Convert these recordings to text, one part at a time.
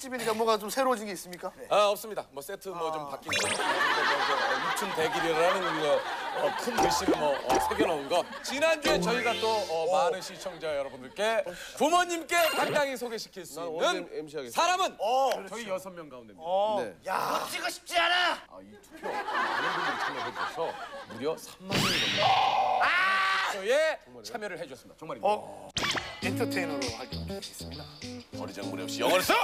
특집이니까 뭐가 좀 새로워진 게 있습니까? 네. 아, 없습니다. 뭐 세트 뭐 좀 바뀐 거, 입춘 대길이라는 큰 글씨를 새겨놓은 거. 지난주에 저희가 또 많은 시청자 여러분들께 부모님께 당당히 소개시킬 수 있는 사람은 저희 6명 가운데입니다. 네. 야, 놓치고 싶지 않아. 이 투표 많은 분들이 참여해 주셔서 무려 3만 명이 넘는 투표에 참여를 해주셨습니다. 정말입니다. 엔터테이너로 활동하겠습니다. 버리장머리 없이 영어를 써!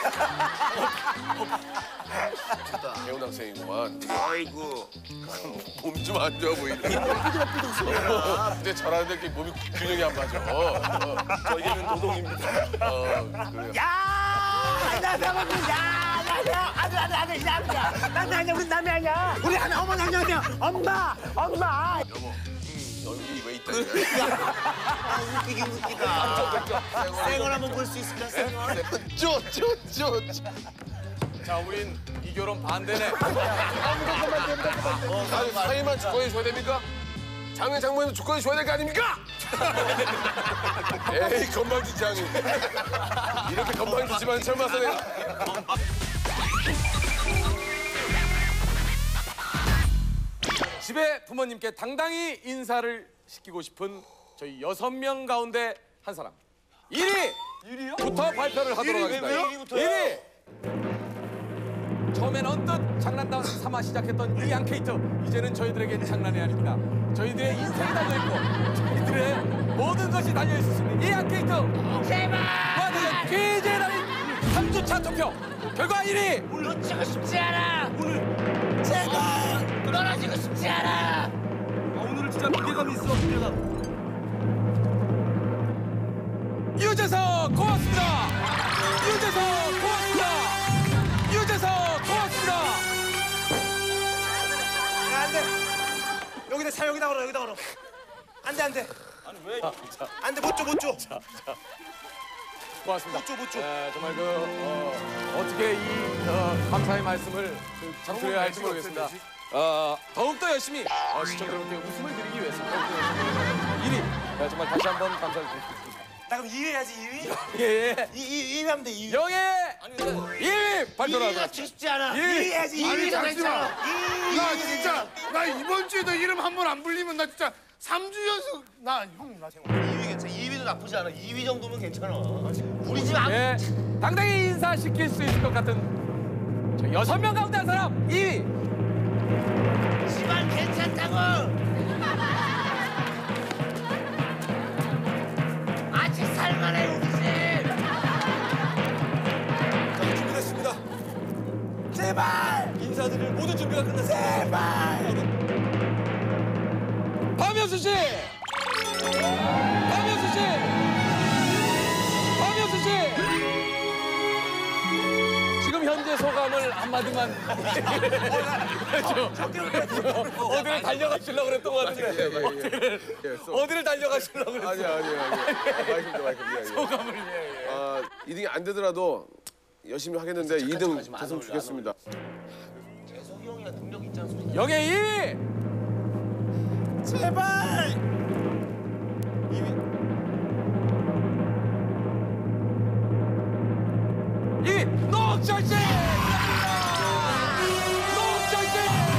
배운 학생이구만. 아이고. 몸 좀 안 좋아 보이네. 근데 저라는 게 몸이 균형이 안 맞아. 저희는 노동입니다. 그래요. 야! 나 나가고 야! 아들 야! 난 아니야. 우리 남이 아니야. 우리 하나 어머니 아니야. 엄마. 여보, 여기 왜 있다? 웃기긴 웃기다. 생얼 한번 볼 수 있을까? 생얼. 자, 우린 이 결혼 반대네. 사이만 주권이 줘야 됩니까? 장애 장모님도 주권이 줘야 될 거 아닙니까? 에이, 건방진 장이. 이렇게 건방지지만 젊어서 내가. 집에 부모님께 당당히 인사를 시키고 싶은 저희 6명 가운데 한 사람. 1위부터 발표를 하도록 하겠습니다. 1위! 처음엔 언뜻 장난감 삼아 시작했던 이 앙케이트, 이제는 저희들에겐 장난이 아닙니다. 저희들의 인생이 달려있고 저희들의 모든 것이 달려있을 수 있는 이 앙케이트, 제발! BJ 달인 3주차 투표 결과 1위! 놓치고 싶지 않아. 오늘 제발 떨어지고 싶지 않아. 오늘은 진짜 무게감이 있어. 무게감. 유재석 고맙습니다. 유재석 고맙습니다. 유재석 고맙습니다. 야, 안 돼. 여기다 차 여기다 걸어. 안 돼. 아니 왜? 안 돼. 못 줘. 고맙습니다. 못 줘. 정말 어떻게 이 감사의 말씀을 전해야 할지 모르겠습니다. 더욱더 열심히 시청자 여러분께 웃음을 드리기 위해서 1위 정말 다시 한번 감사드리겠습니다. 나 그럼 2위 해야지. 2위? 예. 2위 하면 돼. 2위. 영예 2위 발표를 2위가 하겠습니다. 치고 싶지 않아. 2위. 2위 해야지. 2위가 잠시만. 괜찮아. 2위. 나 진짜 나 이번 주에도 이름 한 번 안 불리면 나 진짜 3주 연속 나 정말 2위 괜찮아. 2위도 나쁘지 않아. 2위 정도면 괜찮아. 우리 집 안. 예, 당당히 인사시킬 수 있을 것 같은 저 6명 가운데 한 사람 2위. 집안 괜찮다고. 아직 살만해 우리 집. 자, 준비됐습니다. 제발. 인사드릴 모든 준비가 끝났습니다. 제발. 박명수 씨! 박명수 씨! 박명수 씨! 지금 현재 소감을 한마디만. 어디를 달려가시려고 그랬던 것 같은데. 어디를 달려가시려고 그랬어요? 아니야. 마이크입니다. 소감을 이등이 안 되더라도 열심히 하겠는데 2등 됐으면 좋겠습니다. 재석이 형이가 능력 있지 않습니까? 영예 2위! 제발. 2위 노철씨! 노철씨!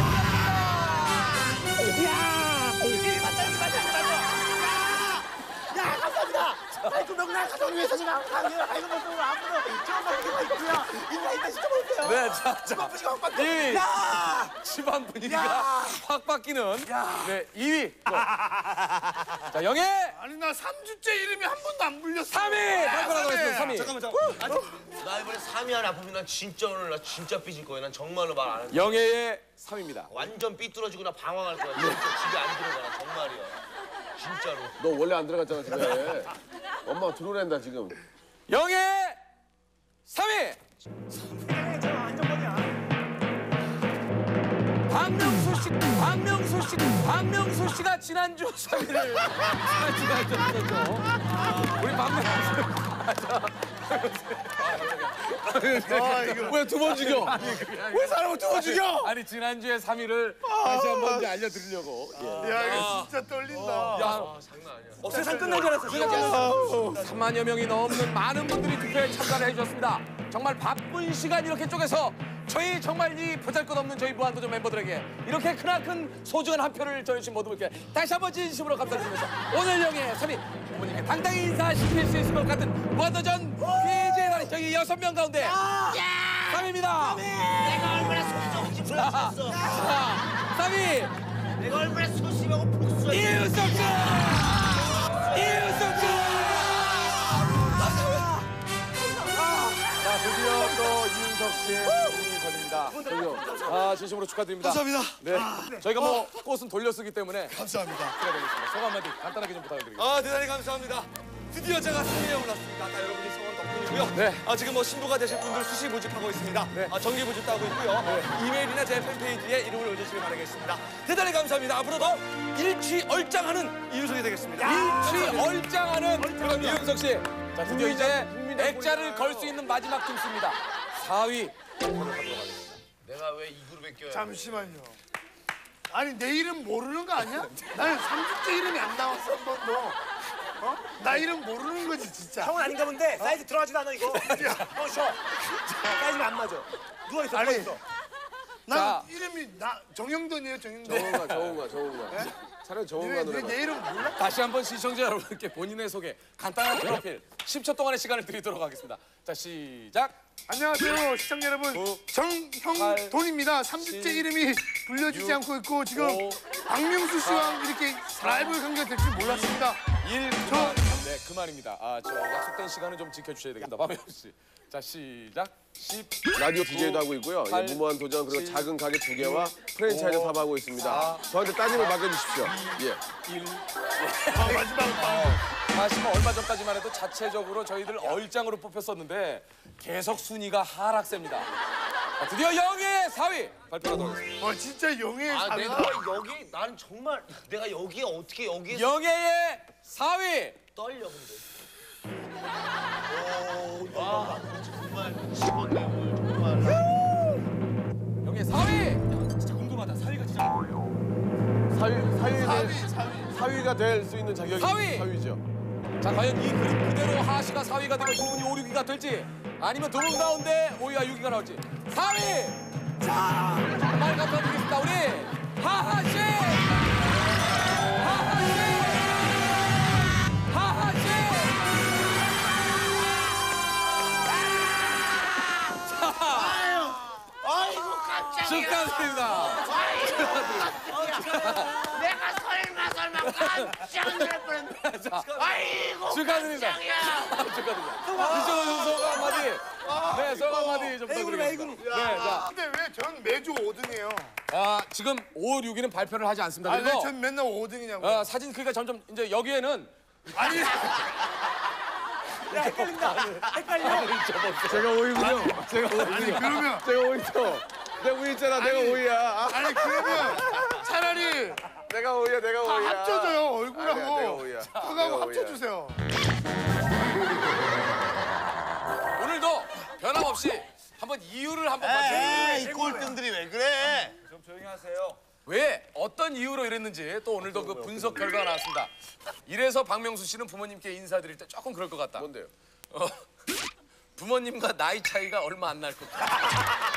야, 감사합니다. 아이고 명랑 가정을 위해서 지금 아이고 모습으로 앞으로 처음 바뀌고 있고요. 인사 시켜볼게요. 네, 자. 분위기가 확 바뀌어. 2위! 야! 집안 분위기가 야! 확 바뀌는 네 2위. 자 영예 아니 나 3주째 이름이 한 번도 안 불렸어. 3위 발표하도록 하겠습니다. 3위. 잠깐만. 나 이번에 3위 안에 아프면 난 진짜 오늘 나 진짜 삐질 거야. 난 정말로 말 안 해. 영예의 3위입니다. 완전 삐뚤어지고 나 방황할 거야. 진짜 집에 안 들어가. 나 정말이야. 진짜로. 너 원래 안 들어갔잖아 집에. 엄마가 들어오란다 지금. 영예 3위. 박명수 씨가 지난주 3위를 차지하셨죠. 우리 박명수. 왜 두 번 죽여? 왜 사람을 두 번 죽여? 아니 지난주에 3위를 다시 한번 이제 알려드리려고. 야 이거 진짜 떨린다. 장난 아니야. 세상 끝난 줄 알았어. 3만여 명이 넘는 많은 분들이 투표에 참가를 해주셨습니다. 정말 바쁜 시간 이렇게 쪼개서 저희 정말 이 보잘것없는 저희 무한도전 멤버들에게 이렇게 크나큰 소중한 한 표를 전해주신 모든 분께 다시 한번 진심으로 감사드리면서 오늘 영예의 3위 부모님께 당당히 인사시킬 수 있을 것 같은 무한도전 퀴즈의 달인 저희 6명 가운데 3위입니다. 내가 얼마나 속이 좋은지 몰랐어. 3위 내가 얼마나 소심하고 복수해. 이윤석 자, 드디어 또 이윤석 씨의 승리 걸립니다. 저기요. 진심으로 축하드립니다. 감사합니다. 네. 저희가 뭐 꽃은 돌려쓰기 때문에 감사합니다. 축하드리겠습니다. 소감 한마디 간단하게 좀 부탁드리겠습니다. 대단히 감사합니다. 드디어 제가 승리에 올랐습니다. 다 여러분의 성원 덕분이고요. 네. 지금 뭐 신부가 되실 분들 수시 모집하고 있습니다. 네. 정기 모집도 하고 있고요. 이메일이나 제 팬페이지에 이름을 올려주시길 바라겠습니다. 대단히 감사합니다. 앞으로도 일취월장하는 이윤석이 되겠습니다. 일취월장하는 그럼 이윤석 씨. 자, 드디어 이제 액자를 걸 수 있는 마지막 팀수입니다. 4위. 내가 왜 이 그룹에 껴요? 잠시만요. 아니 내 이름 모르는 거 아니야? 나는 3주째 이름이 안 나왔어 한 번도. 어? 나 이름 모르는 거지 진짜. 형은 아닌가 본데 사이즈 들어가지도 않아 이거. 형 쉬어. 사이즈가 안 맞아. 누워 있어. 아니, 누워 있어. 난 자. 이름이 나 정영돈이에요 정영돈. 정훈가. 차라리 정훈가 왜 노래. 내 이름 몰라? 다시 한번 시청자 여러분께 본인의 소개, 간단한 프로필 10초 동안의 시간을 드리도록 하겠습니다. 자, 시작. 안녕하세요 시청자 여러분. 정형돈입니다. 3주째 이름이 불려지지 않고 있고 지금 박명수 씨와 이렇게 라이브 관계가 될 줄 몰랐습니다. 1 그만. 네, 그만입니다. 저 약속된 시간은 좀 지켜주셔야 되겠다. 박명수 씨. 자, 시작. 10. 라디오 DJ도 하고 있고요. 팔, 무모한 도전 그리고 7, 작은 가게 2개와 프랜차이즈 오, 사업하고 있습니다. 4, 저한테 따님을 맡겨주십시오. 예. 1. 마지막 사실 뭐 얼마 전까지만 해도 자체적으로 저희들 얼짱으로 뽑혔었는데 계속 순위가 하락세입니다. 드디어 영예의 4위 발표하도록 하겠습니다. 진짜 영예의 아, 사위다. 내가 여기 난 정말 내가 여기에 어떻게 여기에 영예의 4위 떨려 근데. 정말 집었네 오늘 정말. 영예의 4위 진짜 궁금하다. 사위가 진짜 사위가 될 수 있는 자격이 사위! 사위죠. 자, 과연 이 그림 그대로 하하씨가 4위가 되면 두 분이 5, 6위가 될지 아니면 두 분 가운데 5위와 6위가 나올지 4위! 자, 정말 감사드리겠습니다. 우리 하하씨! 하하씨! 하하씨! 아이고 깜짝이야. 축하드립니다. 내가 설마 깜짝 놀랄 뻔했네. 아이고 축하드립니다. 깜짝이야. 축하드립니다. 이정호 좀 소감 한마디. 네, 소감 한마디 좀 부탁드리겠습니다. 네, 자. 근데 왜 전 매주 5등이에요? 지금 5, 6위는 발표를 하지 않습니다. 아니 그리고 왜전 맨날 5등이냐고. 사진 크기가 점점 이제 여기에는 아니 야 헷갈린다. 헷갈려. 제가 5위군요. 제가 5위군요. 아니 그러면 제가 5위죠. 내가 5위 있잖아. 내가 5위야. 아니 그러면 차라리 내가 5위야. 내가 다 5위야. 합쳐줘요 아니야, 얼굴하고 내가 5위야. 턱하고 내가 합쳐주세요. 오늘도 변함없이 한번 이유를 한번 맞춰주세요. 에이 꼴등들이 왜 그래? 좀 조용히 하세요. 왜 어떤 이유로 이랬는지 또 오늘도 그 분석 결과가 나왔습니다. 이래서 박명수 씨는 부모님께 인사드릴 때 조금 그럴 것 같다. 뭔데요? 부모님과 나이 차이가 얼마 안 날 것 같다.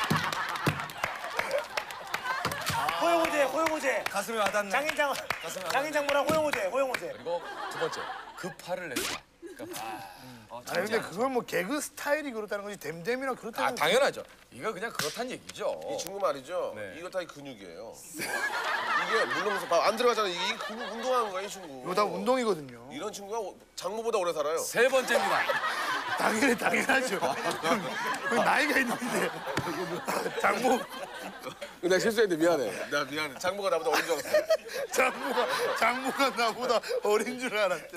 호영호제. 가슴에 와닿네. 장인장모랑 호영호제. 그리고 두 번째, 급파를 낸다. 아니 근데 그건 뭐 개그 스타일이 그렇다는 거지 댐댐이랑 그렇다는 당연하죠. 이거 그냥 그렇다는 얘기죠. 이 친구 말이죠. 네. 이거 다 근육이에요. 이게 물렁해서 안 들어가잖아. 이게 근육 운동하는 거야, 이 친구. 이거 다 운동이거든요. 이런 친구가 장모보다 오래 살아요. 세 번째입니다. 당연하죠. 그 나이가 있는데 장모 내가 실수했는데 미안해. 나 미안해. 장모가 나보다 어린 줄 알았어. 장모가 나보다 어린 줄 알았대.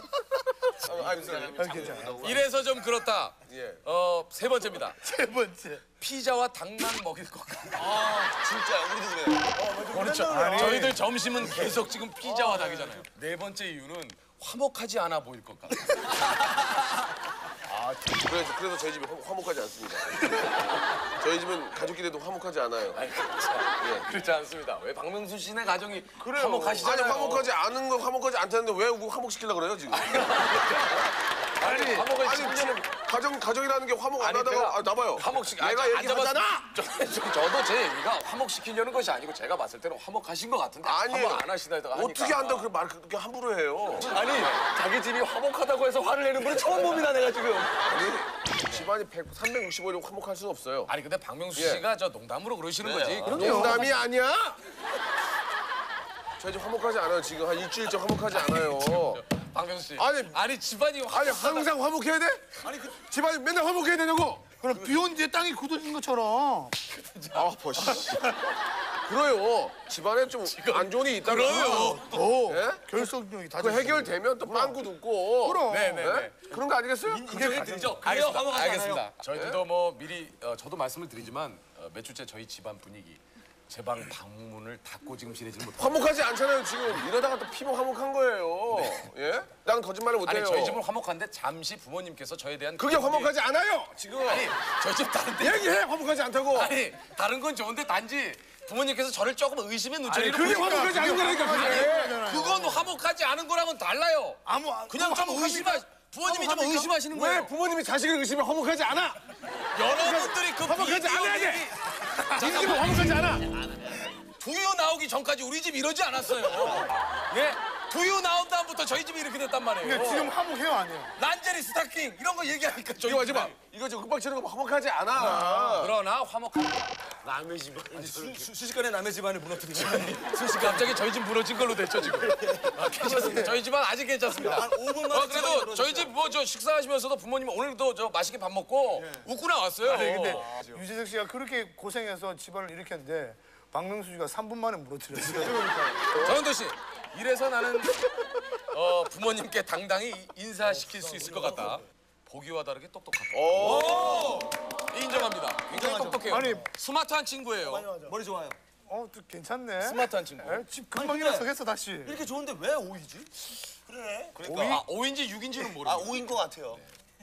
괜찮아. 이래서 좀 그렇다. 예. 세 번째입니다. 세 번째. 피자와 닭만 먹일 것 같다. 진짜 우리도 그래. 그렇죠. 저희들 점심은 계속 지금 피자와 닭이잖아요. 네 번째 이유는 화목하지 않아 보일 것 같다. 그래서 저희 집이 화목하지 않습니다. 저희 집은 가족끼리도 화목하지 않아요. 아니, 그렇지 않습니다. 왜 박명수 씨네 가정이 화목하시잖아요. 아니 화목하지 않은 건 화목하지 않다는데 왜 화목시키려고 그래요 지금? 아니 화목을 아니 시키려는 가정이라는 게 화목 안 아니, 하다가 내가 나봐요. 화목시키 내가 얘기하잖아. 저도 제 얘기가 화목시키려는 것이 아니고 제가 봤을 때는 화목하신 것 같은데 아니에요. 화목 안 하시다가 하니까 어떻게 한다고 말 그렇게 함부로 해요? 아니 자기 집이 화목하다고 해서 화를 내는 분은 처음 봅니다 내가 지금. 아니 집안이 365일 화목할 수는 없어요. 아니 근데 박명수 예. 씨가 저 농담으로 그러시는 거지. 농담이 아니야. 저희 집 화목하지 않아요. 지금 한 일주일째 화목하지 않아요. 박명수 씨. 아니, 집안이 아니 항상 화목해야 돼? 아니 집안이 맨날 화목해야 되냐고? 그럼 비 온 뒤에 땅이 굳어진 것처럼. 아 버시. 그래요. 집안에 좀 안 좋은 일이 있다면 그래요. 예? 결속력이 다. 그 해결되면 또 빵꾸 눕고. 그럼. 네네네. 예? 그런 거 아니겠어요? 인정해 드리죠. 그래요 화목하지 않아요. 알겠습니다. 저희들도 뭐 미리 저도 말씀을 드리지만 몇 주째 저희 집안 분위기 제 방 방문을 닫고 지금 지내지를 못해요. 화목하지 않잖아요. 지금 이러다가 또 피부 화목한 거예요. 예? 나는 거짓말을 못해요. 아니 저희 집은 화목한데 잠시 부모님께서 저에 대한 그게 화목하지 않아요. 지금 아니 저희 집 다른데 얘기해 화목하지 않다고. 아니 다른 건 좋은데 단지 부모님께서 저를 조금 의심의 눈초리로 그게 보시니까 화목하지 않은 거라니까 그게. 그건 화목하지 않은 거랑은 달라요. 그냥 좀 부모님이 좀 의심하시는 왜 거예요. 부모님이 자식을 의심해 화목하지 않아? 여러분들이 그 화목하지 않아야 돼. 이 집은 화목하지 않아. 두유 나오기 전까지 우리 집 이러지 않았어요. 예? 두유 나온 다음부터 저희 집이 이렇게 됐단 말이에요. 근데 지금 화목해요 아니에요? 란제리 스타킹 이런 거 얘기하니까 저희 이거 하지 마. 집이. 이거 지금 윽박치는 거 화목하지 않아. 그러나 화목한 남의 집안. 순식간에 남의 집안을 무너뜨리죠. 갑자기 저희 집 무너진 걸로 됐죠 지금. 괜찮습니다. 저희 집은 아직 괜찮습니다. 한 5분 만에 그래도 집안이 저희 집 뭐 저 식사하시면서도 부모님 오늘도 저 맛있게 밥 먹고 웃고 나왔어요. 아니 근데 유재석 씨가 그렇게 고생해서 집안을 일으켰는데 박명수 씨가 3분 만에 무너뜨렸어요. 정현도 씨, 이래서 나는 부모님께 당당히 인사시킬 수 있을 것 같다. 보기와 다르게 똑똑하다. 인정합니다. 굉장히 똑똑해요. 아니, 스마트한 친구예요. 머리 좋아요. 또 괜찮네. 스마트한 친구. 예? 집 금방 일어서겠어 다시. 이렇게 좋은데 왜 오이지? 그래. 그러니까 5인지 6인지는 모르겠어요. 아 5인 것 같아요.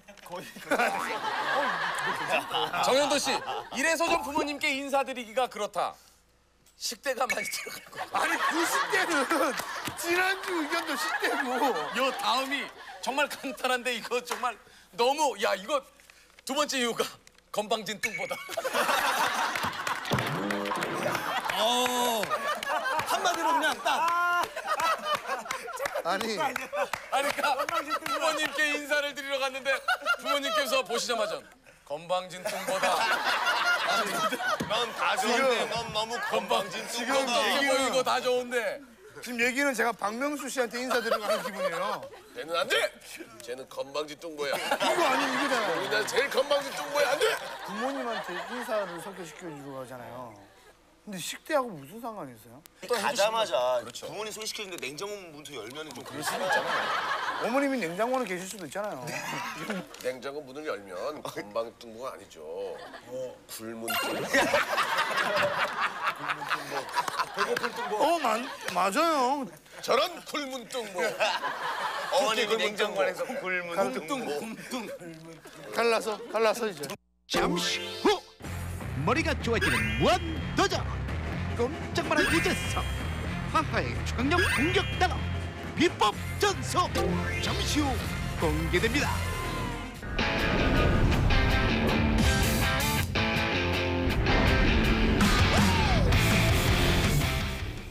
정현도 씨, 이래서 좀 부모님께 인사드리기가 그렇다. 식대가 많이 들어갈 거. 아니 그 식대는 지난주 의견도 식대고. 요 다음이 정말 간단한데 이거 정말 너무 야 이거 두 번째 이유가 건방진 뚱보다. 한마디로 그냥 딱. 아니 그러니까 부모님께 인사를 드리러 갔는데 부모님께서 보시자마자 건방진 뚱보다. 넌 다 좋은데 넌 너무 건방진 지금 똑똑해 보이고 다 좋은데. 지금 얘기는 제가 박명수 씨한테 인사드리고 가는 기분이에요. 쟤는 안 돼. 쟤는 건방지 뚱보야. 이거 아니면 이거잖아요. 우리나라 제일 건방지 뚱보야. 안 돼. 부모님한테 인사를 소개시켜주러 가잖아요. 근데 식대하고 무슨 상관이 있어요? 가자마자 부모님 소개시켜주는데 냉장고 문도 열면은 좀 그럴 수 있잖아. 어머님이 냉장고에 계실 수도 있잖아요. 냉장고 문을 열면 건방 뚱보가 아니죠. 굶은 뚱보. 맞아요. 저런 굶은 뚱보. 어머님이 냉장고 안에서 굶은 뚱보. 갈라서 이제. 잠시 후 머리가 좋아지는 무한도전 꼼짝마라 유재석 하하의 초강력 공격 당함 비법 전속 잠시 후 공개됩니다.